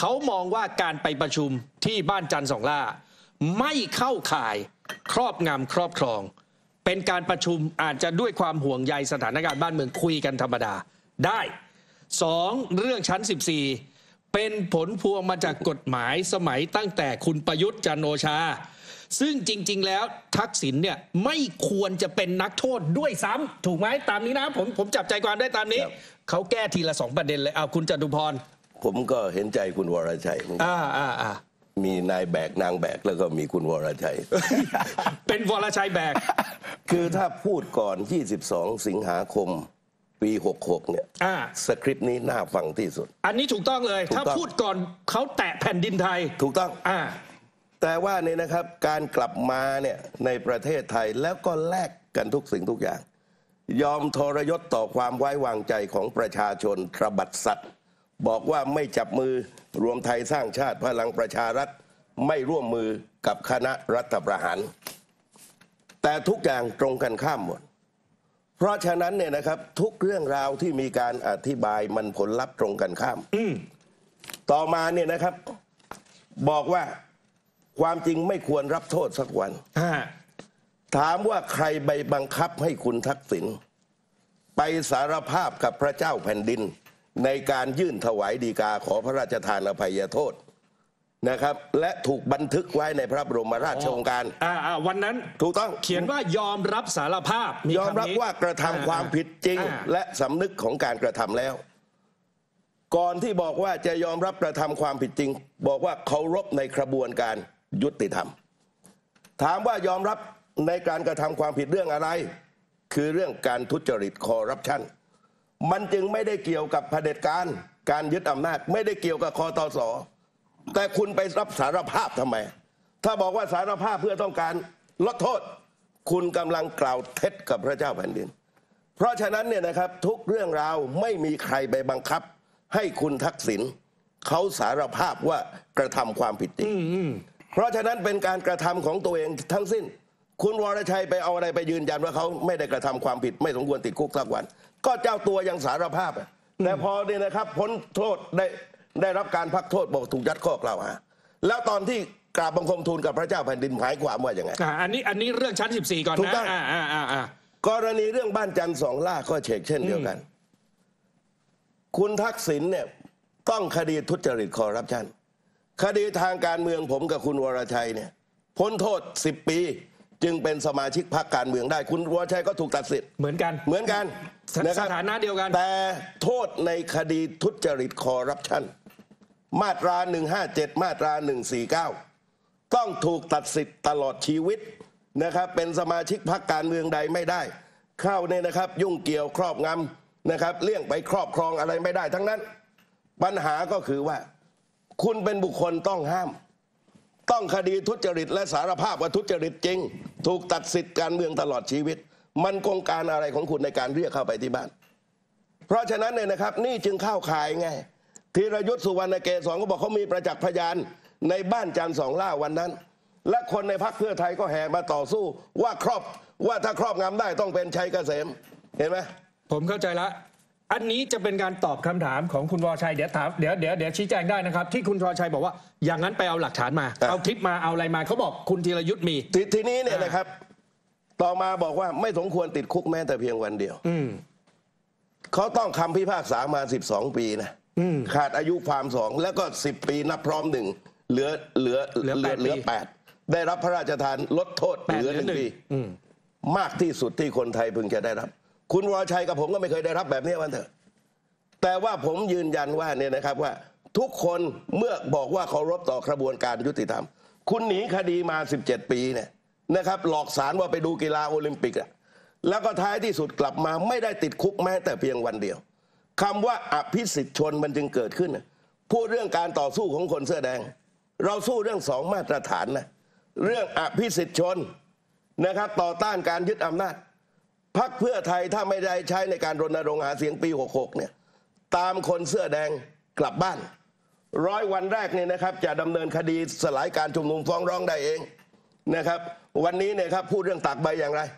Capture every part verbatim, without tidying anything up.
เขามองว่าการไปประชุมที่บ้านจันทร์สองล่าไม่เข้าข่ายครอบงำครอบครองเป็นการประชุมอาจจะด้วยความห่วงใยสถานการณ์บ้านเมืองคุยกันธรรมดาได้สองเรื่องชั้นสิบสี่เป็นผลพวงมาจากกฎหมายสมัยตั้งแต่คุณประยุทธ์จันทร์โอชาซึ่งจริงๆแล้วทักษิณเนี่ยไม่ควรจะเป็นนักโทษด้วยซ้ำถูกไหมตามนี้นะผมผมจับใจความได้ตามนี้เขาแก้ทีละสองประเด็นเลยเอาคุณจตุพรผมก็เห็นใจคุณวรชัยอ่าอ่าอ่ามีนายแบกนางแบกแล้วก็มีคุณวรชัยเป็นวรชัยแบกคือถ้าพูดก่อนยี่สิบสองสิงหาคมปีหกหกเนี่ยสคริปต์นี้น่าฟังที่สุดอันนี้ถูกต้องเลยถ้าพูดก่อนเขาแตะแผ่นดินไทยถูกต้องอ่าแต่ว่าเนี่ยนะครับการกลับมาเนี่ยในประเทศไทยแล้วก็แลกกันทุกสิ่งทุกอย่างยอมทรยศต่อความไว้วางใจของประชาชนตระบัดสัตว์บอกว่าไม่จับมือรวมไทยสร้างชาติพลังประชารัฐไม่ร่วมมือกับคณะรัฐประหารแต่ทุกอย่างตรงกันข้ามหมดเพราะฉะนั้นเนี่ยนะครับทุกเรื่องราวที่มีการอธิบายมันผลลัพธ์ตรงกันข้ามต่อมาเนี่ยนะครับบอกว่าความจริงไม่ควรรับโทษสักวันถามว่าใครไปบังคับให้คุณทักษิณไปสารภาพกับพระเจ้าแผ่นดินในการยื่นถวายฎีกาขอพระราชทานอภัยโทษนะครับและถูกบันทึกไว้ในพระบรมราชโองการอ่าวันนั้นถูกต้องเขียนว่ายอมรับสารภาพยอมรับว่ากระทำความผิดจริงและสำนึกของการกระทำแล้วก่อนที่บอกว่าจะยอมรับกระทำความผิดจริงบอกว่าเคารพในกระบวนการยุติธรรมถามว่ายอมรับในการกระทำความผิดเรื่องอะไรคือเรื่องการทุจริตคอร์รัปชันมันจึงไม่ได้เกี่ยวกับเผด็จการการยึดอำนาจไม่ได้เกี่ยวกับคตส.แต่คุณไปรับสารภาพทำไมถ้าบอกว่าสารภาพเพื่อต้องการลดโทษคุณกำลังกล่าวเท็จกับพระเจ้าแผ่นดินเพราะฉะนั้นเนี่ยนะครับทุกเรื่องราวไม่มีใครไปบังคับให้คุณทักษิณเขาสารภาพว่ากระทำความผิดจริงเพราะฉะนั้นเป็นการกระทำของตัวเองทั้งสิ้นคุณวรชัยไปเอาอะไรไปยืนยันว่าเขาไม่ได้กระทำความผิดไม่สมควรติดคุกสักวันก็เจ้าตัวยังสารภาพแต่พอเนี่ยนะครับพ้นโทษได้ได้รับการพักโทษบอกถูกยัดข้อกล่าวหาแล้วตอนที่กราบบังคมทูลกับพระเจ้าแผ่นดินหมายความว่าอย่างไงอันนี้อันนี้เรื่องชั้นสิบสี่ก่อนนะถูกต้องกรณีเรื่องบ้านจันทร์สองล่าก็เชกเช่นเดียวกันคุณทักษิณเนี่ยต้องคดีทุจริตคอร์รัปชันคดีทางการเมืองผมกับคุณวรชัยเนี่ยพ้นโทษสิบปีจึงเป็นสมาชิกพรรคการเมืองได้คุณวรชัยก็ถูกตัดสิทธิ์เหมือนกันเหมือนกันสถานะเดียวกันแต่โทษในคดีทุจริตคอร์รัปชันมาตราหนึ่งห้าเจ็ดมาตราหนึ่งสี่เก้าต้องถูกตัดสิทธิ์ตลอดชีวิตนะครับเป็นสมาชิกพรรคการเมืองใดไม่ได้เข้าเนี่ยนะครับยุ่งเกี่ยวครอบงำนะครับเลี่ยงไปครอบครองอะไรไม่ได้ทั้งนั้นปัญหาก็คือว่าคุณเป็นบุคคลต้องห้ามต้องคดีทุจริตและสารภาพว่าทุจริตจริงถูกตัดสิทธิ์การเมืองตลอดชีวิตมันกงการอะไรของคุณในการเรียกเข้าไปที่บ้านเพราะฉะนั้นเนี่ยนะครับนี่จึงเข้าข่ายไงธีรยุทธสุวรรณเกษรก็บอกเขามีประจักษ์พยานในบ้านจันทร์สองล่าวันนั้นและคนในพรรคเพื่อไทยก็แห่มาต่อสู้ว่าครอบว่าถ้าครอบงำได้ต้องเป็นชัยเกษมเห็นไหมผมเข้าใจละอันนี้จะเป็นการตอบคำถามของคุณวรชัยเดี๋ยวถามเดี๋ยวเดี๋ยวเดี๋ยวชี้แจงได้นะครับที่คุณวรชัยบอกว่าอย่างนั้นไปเอาหลักฐานมาเอาคลิปมาเอาอะไรมาเขาบอกคุณธีรยุทธ์มีททีนี้เนี่ยนะครับต่อมาบอกว่าไม่สมควรติดคุกแม้แต่เพียงวันเดียวเขาต้องคำพิพากษามาสิบสองปีนะขาดอายุความสองแล้วก็สิบปีนับพร้อมหนึ่งเหลือเหลือเหลือเหลือแปดได้รับพระราชทานลดโทษเหลือหนึ่งปีมากที่สุดที่คนไทยพึงจะได้รับคุณวรชัยกับผมก็ไม่เคยได้รับแบบนี้วันเถอะแต่ว่าผมยืนยันว่าเนี่ยนะครับว่าทุกคนเมื่อบอกว่าเคารพต่อกระบวนการยุติธรรมคุณหนีคดีมาสิบเจ็ดปีเนี่ยนะครับหลอกศาลว่าไปดูกีฬาโอลิมปิกอะแล้วก็ท้ายที่สุดกลับมาไม่ได้ติดคุกแม้แต่เพียงวันเดียวคำว่าอภิสิทธิชนมันจึงเกิดขึ้นพูดเรื่องการต่อสู้ของคนเสื้อแดงเราสู้เรื่องสองมาตรฐานนะเรื่องอภิสิทธิชนนะครับต่อต้านการยึดอำนาจพรรคเพื่อไทยถ้าไม่ได้ใช้ในการรณรงค์หาเสียงปีหกหกเนี่ยตามคนเสื้อแดงกลับบ้านร้อยวันแรกเนี่ยนะครับจะดำเนินคดีสลายการชุมนุมฟ้องร้องได้เองนะครับวันนี้เนี่ยครับพูดเรื่องตากใบอย่างไร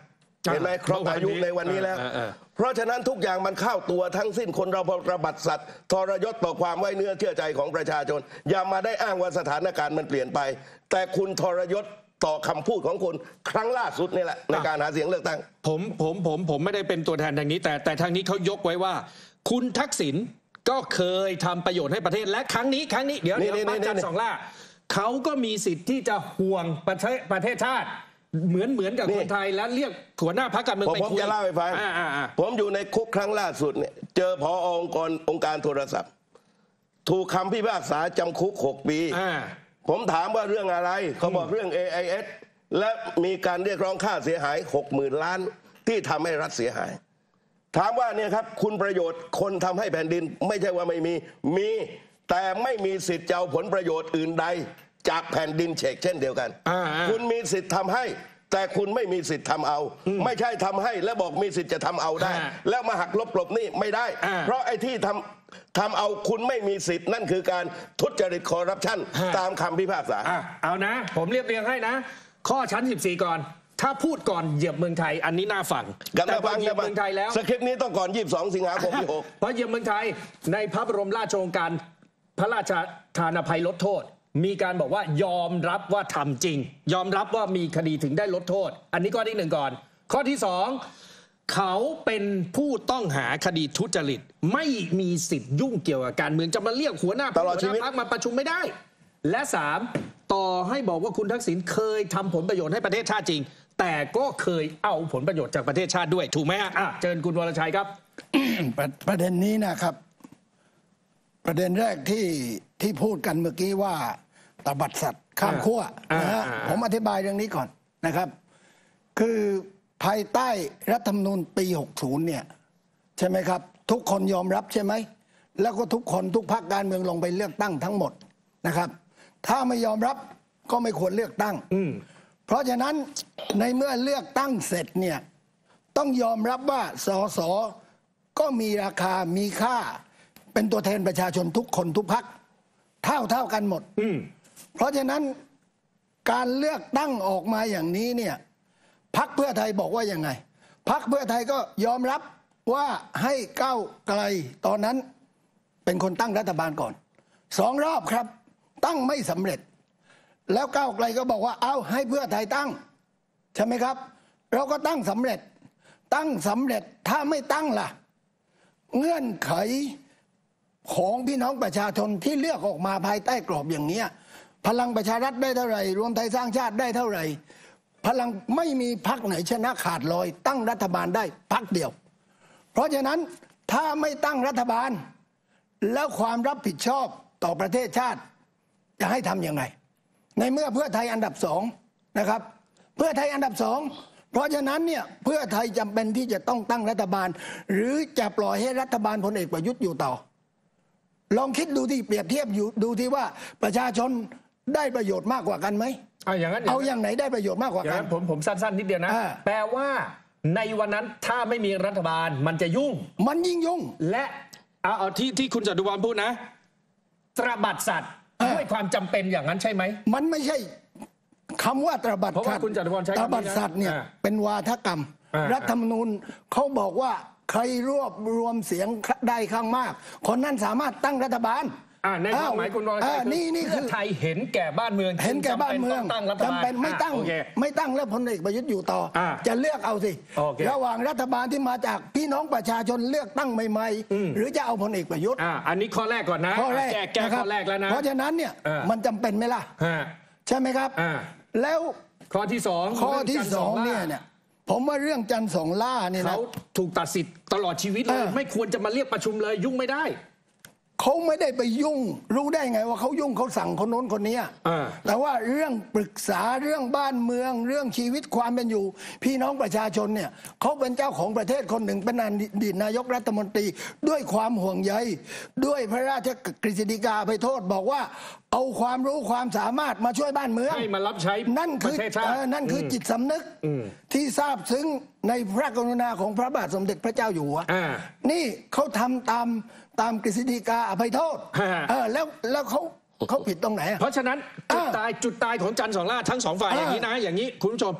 เห็นไหมครบอายุในวันนี้แล้วเพราะฉะนั้นทุกอย่างมันเข้าตัวทั้งสิ้นคนเราระบัดสัตว์ทรยศต่อความไว้เนื้อเชื่อใจของประชาชนอย่ามาได้อ้างว่าสถานการณ์มันเปลี่ยนไปแต่คุณทรยศต่อคำพูดของคุณครั้งล่าสุดนี่แหละในการหาเสียงเลือกตั้งผมผมผมผมไม่ได้เป็นตัวแทนทางนี้แต่แต่ทางนี้เขายกไว้ว่าคุณทักษิณก็เคยทำประโยชน์ให้ประเทศและครั้งนี้ครั้งนี้เดี๋ยวเดี๋ยวบ้านจันทร์สองล่าเขาก็มีสิทธิ์ที่จะห่วงประเทศประเทศชาติเหมือนเหมือนกับคนไทยแล้วเรียกหัวหน้าพรรคการเมืองไปคุยผมจะเล่าให้ฟังผมอยู่ในคุกครั้งล่าสุดเนี่ยเจอผอองค์กรองค์การโทรศัพท์ถูกคำพิพากษาจำคุกหกปีผมถามว่าเรื่องอะไรเขาบอกเรื่อง เอ ไอ เอส และมีการเรียกร้องค่าเสียหายหกหมื่นล้านที่ทำให้รัฐเสียหายถามว่าเนี่ยครับคุณประโยชน์คนทำให้แผ่นดินไม่ใช่ว่าไม่มีมีแต่ไม่มีสิทธิ์จะเอาผลประโยชน์อื่นใดจากแผ่นดินเชกเช่นเดียวกันคุณมีสิทธิ์ทำให้แต่คุณไม่มีสิทธิ์ทำเอา ไม่ใช่ทำให้แล้วบอกมีสิทธิ์จะทำเอาได้แล้วมาหักลบกลบนี่ไม่ได้เพราะไอ้ที่ทำทำเอาคุณไม่มีสิทธิ์นั่นคือการทุจริตคอร์รัปชันตามคำพิพากษาเอานะผมเรียบเรียงให้นะข้อชั้นสิบสี่ก่อนถ้าพูดก่อนเหยียบเมืองไทยอันนี้น่าฟังแต่พอเหยียบเมืองไทยแล้วสคริปต์นี้ต้องก่อนยี่สิบสองสิงหาคมที่หกเพราะเหยียบเมืองไทยในพระบรมราชโองการพระราชทานอภัยลดโทษมีการบอกว่ายอมรับว่าทำจริงยอมรับว่ามีคดีถึงได้ลดโทษอันนี้ข้อที่หนึ่งก่อนข้อที่สองเขาเป็นผู้ต้องหาคดีทุจริตไม่มีสิทธิ์ยุ่งเกี่ยวกับการเมืองจะมาเรียกหัวหน้าพรรคมาประชุมไม่ได้และสามต่อให้บอกว่าคุณทักษิณเคยทำผลประโยชน์ให้ประเทศชาติจริงแต่ก็เคยเอาผลประโยชน์จากประเทศชาติด้วยถูกไหมฮะเชิญคุณวรชัยครับประเด็นนี้นะครับประเด็นแรกที่ที่พูดกันเมื่อกี้ว่าตบัดสัตว์ข้ามขั้วนะฮะผมอธิบายเรื่องนี้ก่อนนะครับคือภายใต้รัฐธรรมนูญปีหกสิบเนี่ยใช่ไหมครับทุกคนยอมรับใช่ไหมแล้วก็ทุกคนทุกพรรคการเมืองลงไปเลือกตั้งทั้งหมดนะครับถ้าไม่ยอมรับก็ไม่ควรเลือกตั้งเพราะฉะนั้นในเมื่อเลือกตั้งเสร็จเนี่ยต้องยอมรับว่าสสก็มีราคามีค่าเป็นตัวแทนประชาชนทุกคนทุกพรรคเท่าเท่ากันหมดเพราะฉะนั้นการเลือกตั้งออกมาอย่างนี้เนี่ยพรรคเพื่อไทยบอกว่ายังไงพรรคเพื่อไทยก็ยอมรับว่าให้ก้าวไกลตอนนั้นเป็นคนตั้งรัฐบาลก่อนสองรอบครับตั้งไม่สำเร็จแล้วก้าวไกลก็บอกว่าเอาให้เพื่อไทยตั้งใช่ไหมครับเราก็ตั้งสำเร็จตั้งสำเร็จถ้าไม่ตั้งล่ะเงื่อนไขของพี่น้องประชาชนที่เลือกออกมาภายใต้กรอบอย่างนี้พลังประชารัฐได้เท่าไหร่รวมไทยสร้างชาติได้เท่าไหร่พลังไม่มีพรรคไหนชนะขาดลอยตั้งรัฐบาลได้พรรคเดียวเพราะฉะนั้นถ้าไม่ตั้งรัฐบาลแล้วความรับผิดชอบต่อประเทศชาติจะให้ทำยังไงในเมื่อเพื่อไทยอันดับสองนะครับเพื่อไทยอันดับสองเพราะฉะนั้นเนี่ยเพื่อไทยจำเป็นที่จะต้องตั้งรัฐบาลหรือจะปล่อยให้รัฐบาลพลเอกประยุทธ์อยู่ต่อลองคิดดูที่เปรียบเทียบอยู่ดูที่ว่าประชาชนได้ประโยชน์มากกว่ากันไหมเอาอย่างนั้นเอาอย่างไหนได้ประโยชน์มากกว่ากันผมผมสั้นๆนิดเดียวนะแปลว่าในวันนั้นถ้าไม่มีรัฐบาลมันจะยุ่งมันยิ่งยุ่งและเอาเอาที่ที่คุณจตุพรพูดนะตระบัดสัตว์ด้วยความจำเป็นอย่างนั้นใช่ไหมมันไม่ใช่คำว่าตระบัดสัตว์ตระบัดสัตว์เนี่ยเป็นวาทกรรมรัฐธรรมนูญเขาบอกว่าใครรวบรวมเสียงได้ข้างมากคนนั้นสามารถตั้งรัฐบาลในความหมายคุณวรชัยนี่นี่คือไทยเห็นแก่บ้านเมืองเห็นแก่บ้านเมืองจำเป็นไม่ตั้งไม่ตั้งแล้วพลเอกประยุทธ์อยู่ต่อจะเลือกเอาสิระหว่างรัฐบาลที่มาจากพี่น้องประชาชนเลือกตั้งใหม่ๆหรือจะเอาพลเอกประยุทธ์อันนี้ข้อแรกก่อนนะข้อแรกแก้แก้ข้อแรกแล้วนะเพราะฉะนั้นเนี่ยมันจำเป็นไหมล่ะใช่ไหมครับแล้วข้อที่สองข้อที่สองเนี่ยเนี่ยผมว่าเรื่องจันทร์สองล่าเนี่ยนะเขาถูกตัดสิทธิ์ตลอดชีวิตเลยไม่ควรจะมาเรียกประชุมเลยยุ่งไม่ได้เขาไม่ได้ไปยุ่งรู้ได้ไงว่าเขายุ่งเขาสั่งคนโน้นคนนี้แต่ว่าเรื่องปรึกษาเรื่องบ้านเมืองเรื่องชีวิตความเป็นอยู่พี่น้องประชาชนเนี่ยเขาเป็นเจ้าของประเทศคนหนึ่งเป็นอดีตนายกรัฐมนตรีด้วยความห่วงใยด้วยพระราชกฤษฎีกาไปโทษบอกว่าเอาความรู้ความสามารถมาช่วยบ้านเมืองให้มารับใช้นั่นคือนั่นคือจิตสำนึกที่ซาบซึ้งในพระกรุณาของพระบาทสมเด็จพระเจ้าอยู่หัวนี่เขาทำตามตามกฤษฎีกาอภัยโทษแล้วแล้วเขาเขาผิดตรงไหนเพราะฉะนั้นจุดตายจุดตายของจันทร์สองล่าทั้งสองฝ่ายอย่างนี้นะอย่างนี้คุณผู้ชม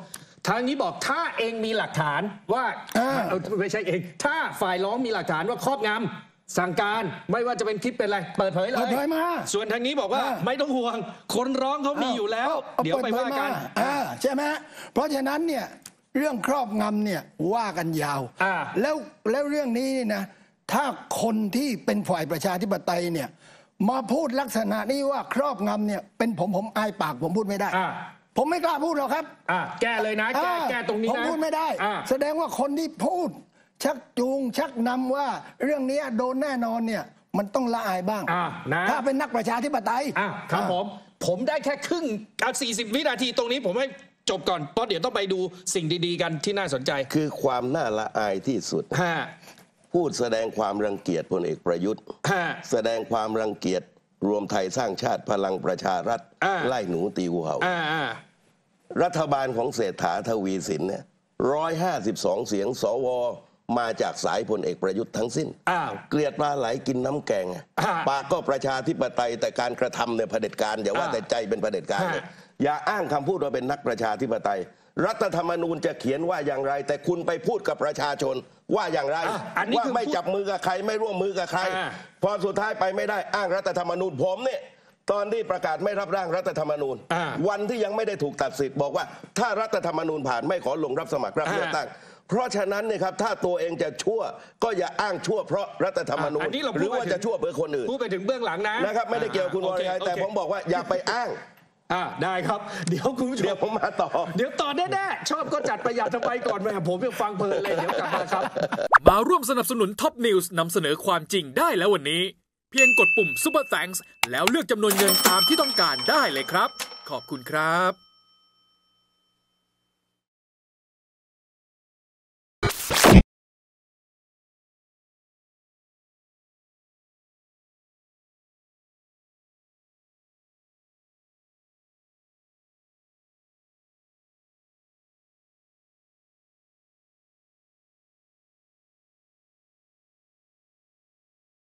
ทางนี้บอกถ้าเองมีหลักฐานว่าอ่าเอาไม่ใช่เองถ้าฝ่ายร้องมีหลักฐานว่าครอบงำสั่งการไม่ว่าจะเป็นคลิปเป็นอะไรเปิดเผยเลยเปิดเผยมาส่วนทางนี้บอกว่าอ่าไม่ต้องห่วงคนร้องเขามีอยู่แล้วอาเดี๋ยวไปว่ากันเปิดเผยมาอ่าใช่ไหมเพราะฉะนั้นเนี่ยเรื่องครอบงำเนี่ยว่ากันยาวอ่าแล้วแล้วเรื่องนี้นี่นะถ้าคนที่เป็นฝ่ายประชาธิปไตยเนี่ยมาพูดลักษณะนี้ว่าครอบงำเนี่ยเป็นผมผมอายปากผมพูดไม่ได้อ่าผมไม่กล้าพูดหรอกครับอ่าแก้เลยนะแก้อ่าแก้ตรงนี้ผมนะพูดไม่ได้อ่าแสดงว่าคนที่พูด ชักจูงชักนำว่าเรื่องนี้โดนแน่นอนเนี่ยมันต้องละอายบ้างอ่านะถ้าเป็นนักประชาธิปไตยอ่ะครับผมผมได้แค่ครึ่งเอาสี่สิบวินาทีตรงนี้ผมให้จบก่อนเพราะเดี๋ยวต้องไปดูสิ่งดีๆกันที่น่าสนใจคือความน่าละอายที่สุดฮะพูดแสดงความรังเกียจพลเอกประยุทธ์ฮะแสดงความรังเกียจรวมไทยสร้างชาติพลังประชารัฐอ่าไล่หนูตีงูเห่าอ่าอ่ารัฐบาลของเศรษฐาทวีสินเนี่ยร้อยห้าสิบสองเสียงสวมาจากสายพลเอกประยุทธ์ทั้งสิ้นอ้าวเกลียดปลาไหลกินน้ำแกงอ่าปากก็ประชาธิปไตยแต่การกระทำเนี่ยเผด็จการอย่าว่าอ่าแต่ใจเป็นเผด็จการเลยฮะอย่าอ้างคำพูดว่าเป็นนักประชาธิปไตย รัฐธรรมนูญจะเขียนว่าอย่างไร แต่คุณไปพูดกับประชาชนว่าอย่างไรอ่ะอันนี้ว่าคือไม่จับมือกับใครไม่ร่วมมือกับใครอ่าพอสุดท้ายไปไม่ได้อ้างรัฐธรรมนูญผมเนี่ยตอนที่ประกาศไม่รับร่างรัฐธรรมนูญอ่าวันที่ยังไม่ได้ถูกตัดสิทธิ์บอกว่าถ้ารัฐธรรมนูญผ่านไม่ขอลงรับสมัครรับอ่าเลือกตั้ง เพราะฉะนั้นเนี่ยครับถ้าตัวเองจะชั่วก็อย่าอ้างชั่วเพราะรัฐธรรมนูญอันนี้เราหพูรืดอไปว่าถึงจะชั่วเพื่อคนอื่นพูดไปถึงเบื้องหลังนะนะครับไม่ได้เกี่ยวกับคุณวรชัยแต่ผมบอกว่าอย่าไปอ้างอ่าได้ครับ เดี๋ยวคุณผู้ชเดี๋ยวมผมมาต่อเดี๋ยวต่อแน่ๆชอบก็จัดประหยัดทำไมก่อนไปผมยังฟังเพลินเลยเดี๋ยวกลับมาครับมาร่วมสนับสนุนท็อปนิวส์นำเสนอความจริงได้แล้ววันนี้ เพียงกดปุ่ม Super Thanks แล้วเลือกจำนวนเงินตามที่ต้องการได้เลยครับ ขอบคุณครับ